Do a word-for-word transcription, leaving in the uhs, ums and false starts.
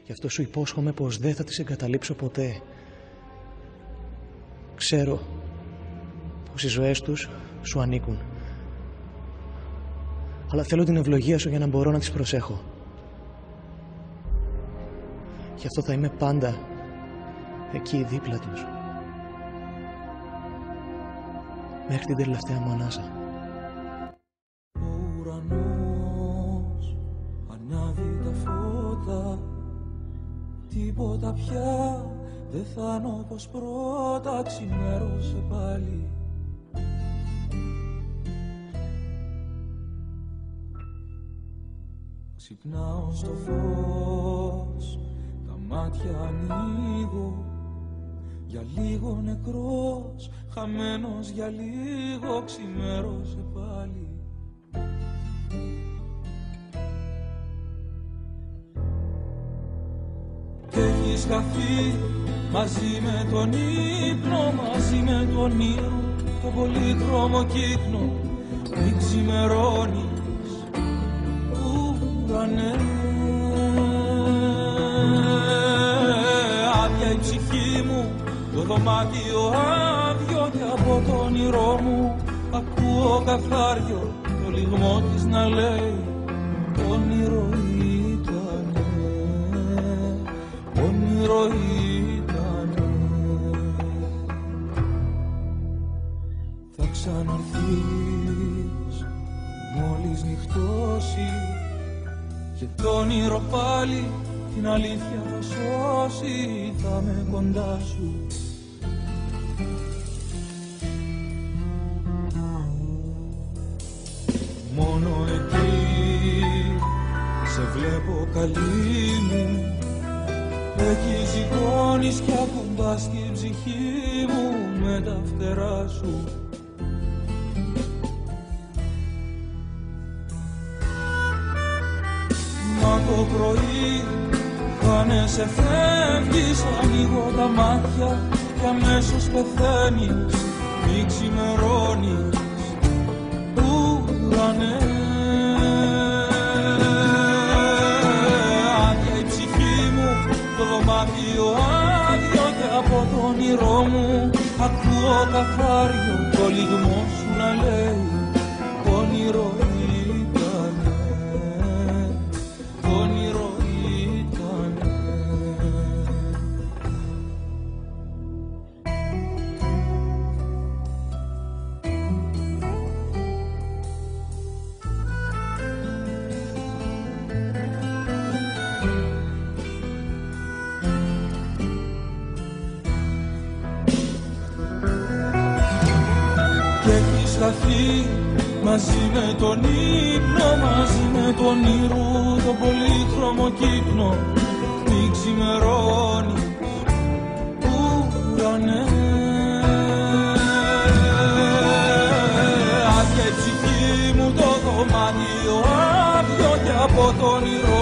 Γι' αυτό σου υπόσχομαι πως δεν θα τις εγκαταλείψω ποτέ. Ξέρω πως οι ζωές τους σου ανήκουν. Αλλά θέλω την ευλογία σου για να μπορώ να τις προσέχω. Γι' αυτό θα είμαι πάντα εκεί δίπλα τους. Μέχρι την τελευταία μου ανάσα. Ο ουρανός ανάβει τα φώτα. Τίποτα πια δεν θα είναι όπως πρώτα. Ξημέρωσε πάλι. Ξυπνάω στο φως, τα μάτια ανοίγω. Για λίγο νεκρός, χαμένος για λίγο. Ξημέρωσε πάλι. Κι έχεις χαθεί μαζί με τον ύπνο, μαζί με τον όνειρο, το πολύχρωμο κύκνο. Μην ξημερώνεις, ουρανέ. Άδεια η ψυχή μου, το δωμάτιο άδειο, και από το όνειρό μου ακούω καθάριο το λυγμό της να λέει όνειρο ήτανε, όνειρο ήτανε. Θα ξαναρθείς μόλις νυχτώσει, και το όνειρο πάλι την αλήθεια θα σώσει. Θα με κοντά σου. Μόνο εκεί σε βλέπω καλή μου. Εκεί ζυγώνεις κι ακουμπάς την ψυχή μου με τα φτερά σου. Μα το πρωί χάνεσαι, φεύγεις, ανοίγω τα μάτια και αμέσως πεθαίνεις. Μη ξημερώνεις, ουρανέ. Άδεια η ψυχή μου, το δωμάτιο άδειο, και από το όνειρό μου ακούω καθάριο το λυγμό σου να λέει όνειρο ήτανε, όνειρο ήτανε. Σταθεί μαζί με τον ύπνο, μαζί με τον όνειρο, το πολύχρωμο κύκνο. Μη ξημερώνεις, ουρανέ. Άδεια η ψυχή μου, το δωμάτιο άδειο, και από το όνειρο